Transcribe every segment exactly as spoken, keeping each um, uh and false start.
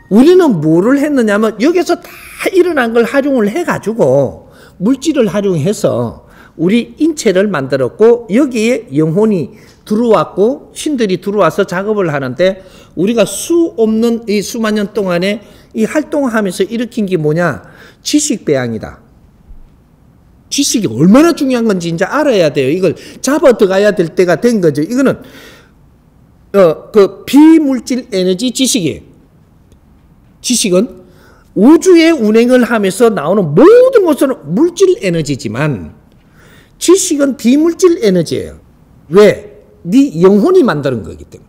우리는 뭐를 했느냐면 여기서 다 일어난 걸 활용을 해가지고 물질을 활용해서 우리 인체를 만들었고 여기에 영혼이 들어왔고 신들이 들어와서 작업을 하는데 우리가 수 없는 이 수만 년 동안에 이 활동하면서 일으킨 게 뭐냐? 지식 배양이다. 지식이 얼마나 중요한 건지 이제 알아야 돼요. 이걸 잡아 들어가야 될 때가 된 거죠. 이거는 어, 그 비물질 에너지 지식이에요. 지식은 우주의 운행을 하면서 나오는 모든 것은 물질 에너지지만 지식은 비물질 에너지예요. 왜? 네 영혼이 만드는 거기 때문에.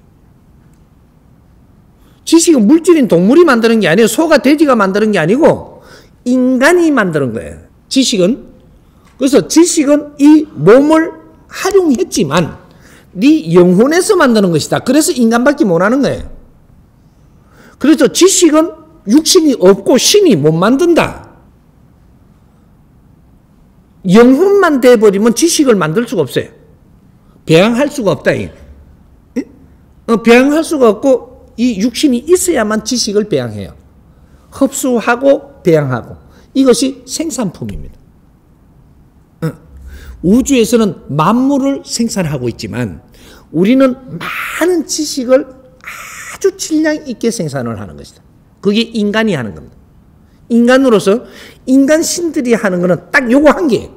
지식은 물질인 동물이 만드는 게 아니에요. 소가 돼지가 만드는 게 아니고 인간이 만드는 거예요. 지식은. 그래서 지식은 이 몸을 활용했지만 네 영혼에서 만드는 것이다. 그래서 인간밖에 못하는 거예요. 그래서 지식은 육신이 없고 신이 못 만든다. 영혼만 돼버리면 지식을 만들 수가 없어요. 배양할 수가 없다. 어, 배양할 수가 없고 이 육신이 있어야만 지식을 배양해요. 흡수하고 배양하고. 이것이 생산품입니다. 어. 우주에서는 만물을 생산하고 있지만 우리는 많은 지식을 아주 질량 있게 생산을 하는 것이다. 그게 인간이 하는 겁니다. 인간으로서 인간 신들이 하는 것은 딱 요거 한 개예요.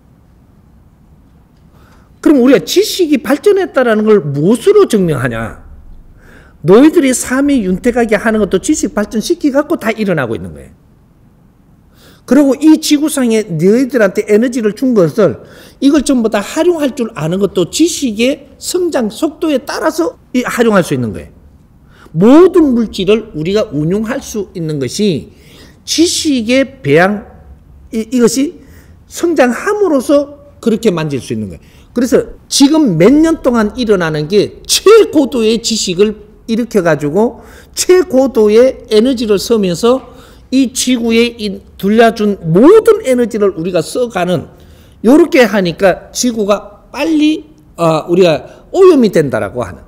그럼 우리가 지식이 발전했다는 걸 무엇으로 증명하냐? 너희들이 삶이 윤택하게 하는 것도 지식 발전시키갖고 다 일어나고 있는 거예요. 그리고 이 지구상에 너희들한테 에너지를 준 것을 이걸 전부 다 활용할 줄 아는 것도 지식의 성장 속도에 따라서 활용할 수 있는 거예요. 모든 물질을 우리가 운용할 수 있는 것이 지식의 배양, 이, 이것이 성장함으로써 그렇게 만질 수 있는 거예요. 그래서 지금 몇 년 동안 일어나는 게 최고도의 지식을 일으켜가지고 최고도의 에너지를 쓰면서 이 지구에 둘러준 모든 에너지를 우리가 써가는 이렇게 하니까 지구가 빨리 어, 우리가 오염이 된다라고 하는.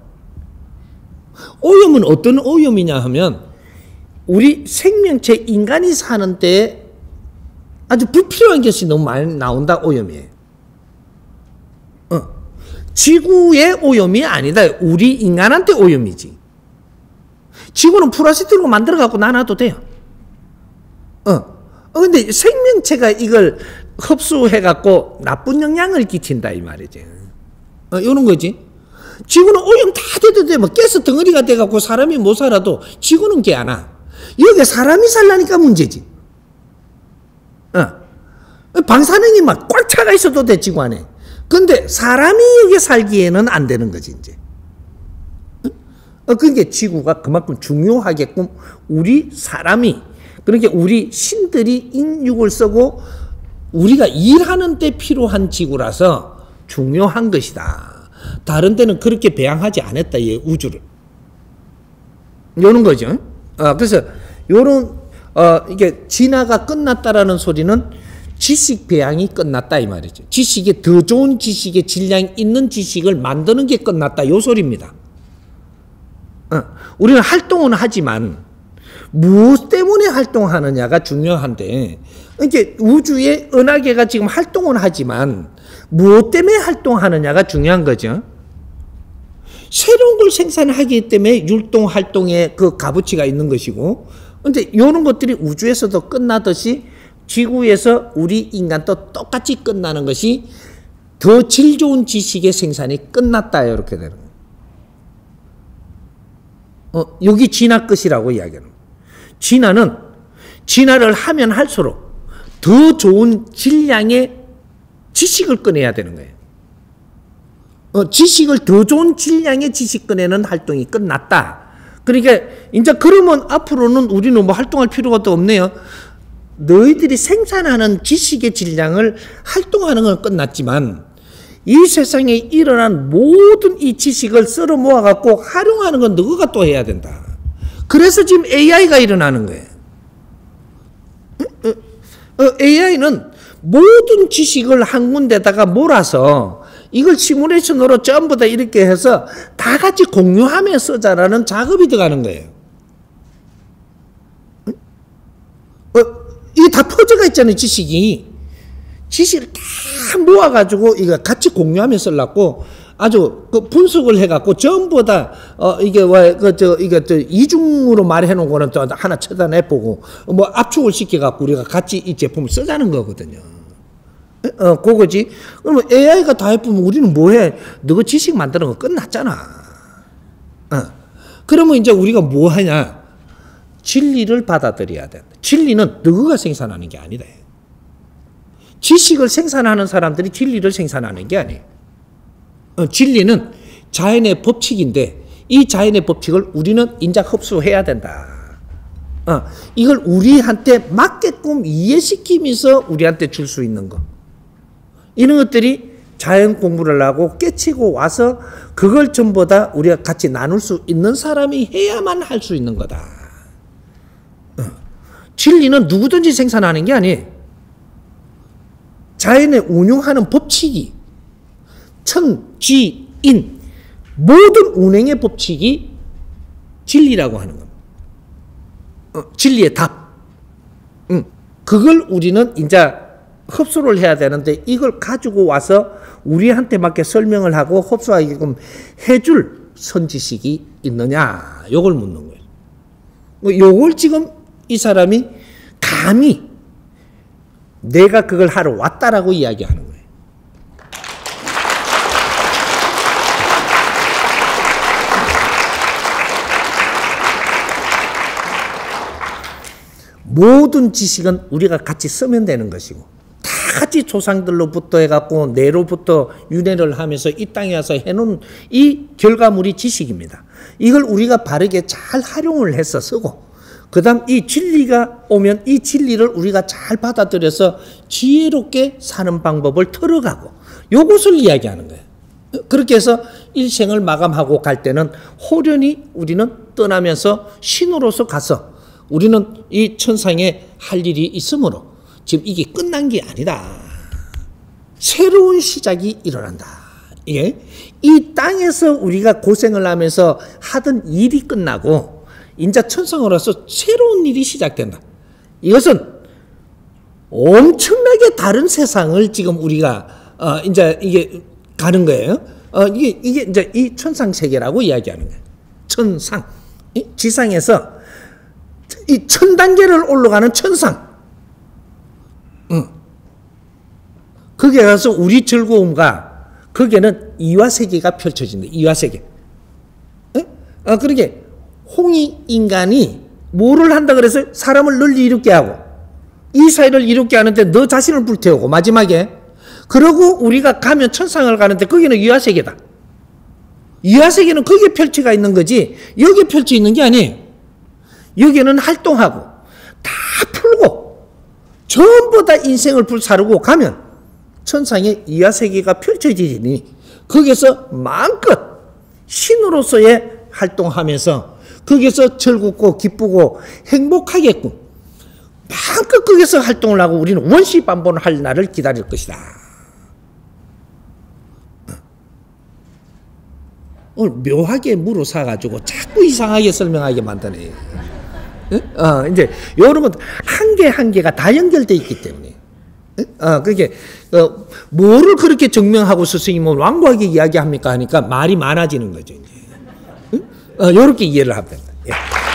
오염은 어떤 오염이냐 하면 우리 생명체 인간이 사는 데 아주 불필요한 것이 너무 많이 나온다 오염이에요. 어. 지구의 오염이 아니다. 우리 인간한테 오염이지. 지구는 플라스틱으로 만들어갖고 나눠도 돼요. 어. 어, 근데 생명체가 이걸 흡수해갖고 나쁜 영향을 끼친다, 이 말이지. 어, 이런 거지. 지구는 오염 다 돼도 돼. 뭐, 가스 덩어리가 돼갖고 사람이 못 살아도 지구는 개 안 와. 여기 사람이 살라니까 문제지. 어. 방사능이 막 꽉 차가 있어도 돼, 지구 안에. 근데 사람이 여기 살기에는 안 되는 거지, 이제. 어, 그러니까 지구가 그만큼 중요하게끔 우리 사람이, 그러니까 우리 신들이 인육을 쓰고 우리가 일하는 데 필요한 지구라서 중요한 것이다. 다른 데는 그렇게 배양하지 않았다, 이 우주를. 요런 거죠. 어, 그래서 요런, 어, 이게 진화가 끝났다라는 소리는 지식 배양이 끝났다, 이 말이죠. 지식이 더 좋은 지식의 질량 있는 지식을 만드는 게 끝났다, 요 소리입니다. 어, 우리는 활동은 하지만 무엇 때문에 활동하느냐가 중요한데, 이렇게 우주의 은하계가 지금 활동은 하지만 무엇 때문에 활동하느냐가 중요한 거죠. 새로운 걸 생산하기 때문에 율동 활동에 그 값어치가 있는 것이고, 근데 이런 것들이 우주에서도 끝나듯이 지구에서 우리 인간도 똑같이 끝나는 것이 더 질 좋은 지식의 생산이 끝났다, 이렇게 되는 거예요. 어, 여기 진화 끝이라고 이야기하는 거예요. 진화는 진화를 하면 할수록 더 좋은 질량의 지식을 꺼내야 되는 거예요. 어, 지식을 더 좋은 질량의 지식 꺼내는 활동이 끝났다. 그러니까 이제 그러면 앞으로는 우리는 뭐 활동할 필요가 또 없네요. 너희들이 생산하는 지식의 질량을 활동하는 건 끝났지만 이 세상에 일어난 모든 이 지식을 썰어 모아갖고 활용하는 건 너가 또 해야 된다. 그래서 지금 에이아이가 일어나는 거예요. 에이아이는 모든 지식을 한 군데다가 몰아서 이걸 시뮬레이션으로 전부 다 이렇게 해서 다 같이 공유하며 쓰자라는 작업이 들어가는 거예요. 어, 이게 다 퍼져가 있잖아요, 지식이. 지식을 다 모아가지고 이거 같이 공유하면서 쓰려고 아주 그 분석을 해갖고 전부 다 어 이게 왜그저 이게 저 이중으로 말해 놓은 거는 또 하나 쳐다내 보고 뭐 압축을 시켜갖고 우리가 같이 이 제품을 쓰자는 거거든요. 어 그거지. 그러면 에이아이가 다 해보면 우리는 뭐해? 너가 지식 만드는 거 끝났잖아. 어 그러면 이제 우리가 뭐 하냐? 진리를 받아들여야 된다. 진리는 너가 생산하는 게 아니다. 지식을 생산하는 사람들이 진리를 생산하는 게 아니에요. 어, 진리는 자연의 법칙인데 이 자연의 법칙을 우리는 인작 흡수해야 된다. 어, 이걸 우리한테 맞게끔 이해시키면서 우리한테 줄 수 있는 거. 이런 것들이 자연 공부를 하고 깨치고 와서 그걸 전부 다 우리가 같이 나눌 수 있는 사람이 해야만 할 수 있는 거다. 어, 진리는 누구든지 생산하는 게 아니에요. 자연에 운용하는 법칙이 천, 지, 인 모든 운행의 법칙이 진리라고 하는 겁니다. 어, 진리의 답. 응. 그걸 우리는 이제 흡수를 해야 되는데 이걸 가지고 와서 우리한테 맞게 설명을 하고 흡수하게끔 해줄 선지식이 있느냐 요걸 묻는 거예요. 요걸 지금 이 사람이 감히 내가 그걸 하러 왔다라고 이야기하는 거예요. 모든 지식은 우리가 같이 쓰면 되는 것이고 다 같이 조상들로부터 해갖고 내로부터 윤회를 하면서 이 땅에 와서 해놓은 이 결과물이 지식입니다. 이걸 우리가 바르게 잘 활용을 해서 쓰고 그 다음 이 진리가 오면 이 진리를 우리가 잘 받아들여서 지혜롭게 사는 방법을 털어가고 요것을 이야기하는 거예요. 그렇게 해서 일생을 마감하고 갈 때는 호련히 우리는 떠나면서 신으로서 가서 우리는 이 천상에 할 일이 있으므로 지금 이게 끝난 게 아니다. 새로운 시작이 일어난다. 이게 이 땅에서 우리가 고생을 하면서 하던 일이 끝나고 인자 천상으로서 새로운 일이 시작된다. 이것은 엄청나게 다른 세상을 지금 우리가 어 이제 이게 가는 거예요. 어 이게 이게 이제 이 천상 세계라고 이야기하는 거예요. 천상. 이 지상에서 이 천 단계를 올라가는 천상. 응. 거기에 가서 우리 즐거움과 거기에는 이화 세계가 펼쳐진다. 이화 세계. 응? 어 그러게. 홍이 인간이 뭐를 한다 그래서 사람을 널리 이롭게 하고 이 사이를 이롭게 하는데 너 자신을 불태우고 마지막에 그러고 우리가 가면 천상을 가는데 거기는 이화세계다. 이화세계는 거기에 펼쳐가 있는 거지 여기에 펼쳐 있는 게 아니에요. 여기는 활동하고 다 풀고 전부 다 인생을 불사르고 가면 천상에 이화세계가 펼쳐지니 거기서 마음껏 신으로서의 활동하면서 거기서 즐겁고 기쁘고 행복하겠군. 마음껏 거기서 활동을 하고 우리는 원시반복을 할 날을 기다릴 것이다. 오늘 묘하게 물어 사가지고 자꾸 이상하게 설명하게 만드네. 어, 이제 이런 건 한 개 한 개가 다 연결되어 있기 때문에. 어, 그게 어, 뭐를 그렇게 증명하고 스승님은 완고하게 이야기합니까 하니까 말이 많아지는 거죠. 이제. 어, 이렇게 이해를 하면 된다. 예.